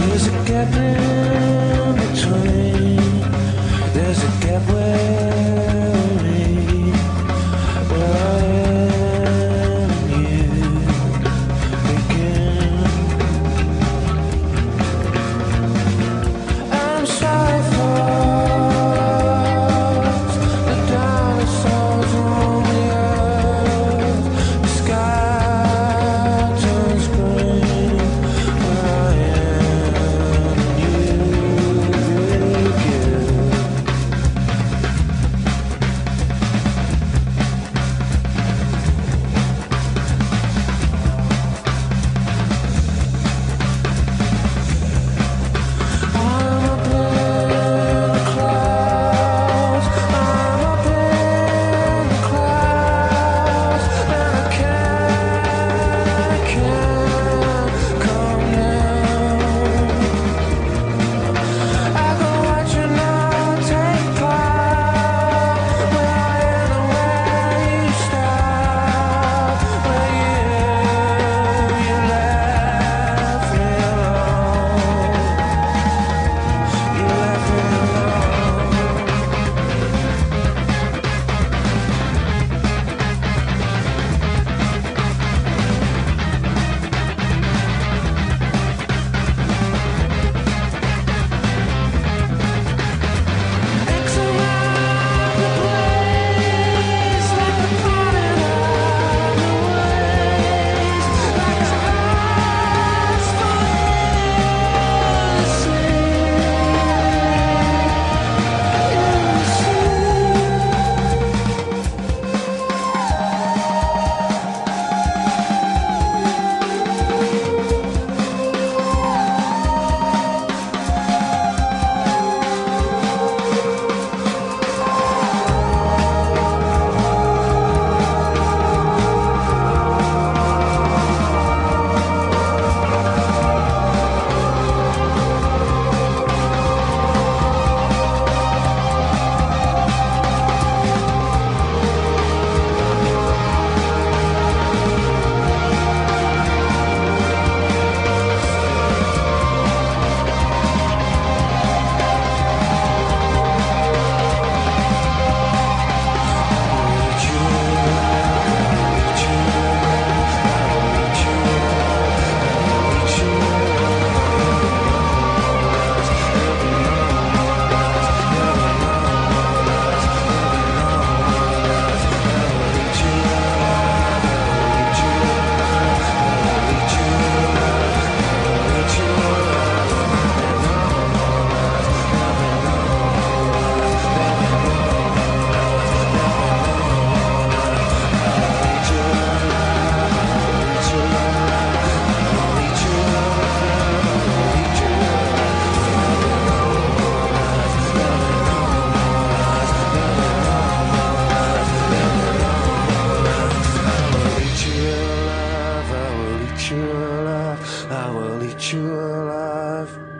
There's a gap in between. There's a gap where we, where I am and you begin. I'm so fast. The dinosaurs roam the earth. The sky turns green where I am and you begin. I'm up in the clouds. I'm up in the clouds, and I can't come down. I go watch you now take part. Where I end and where you start. Where you left me alone. You left me alone. X around the place, like a planet of the waves, like a heart falling I will eat you alive.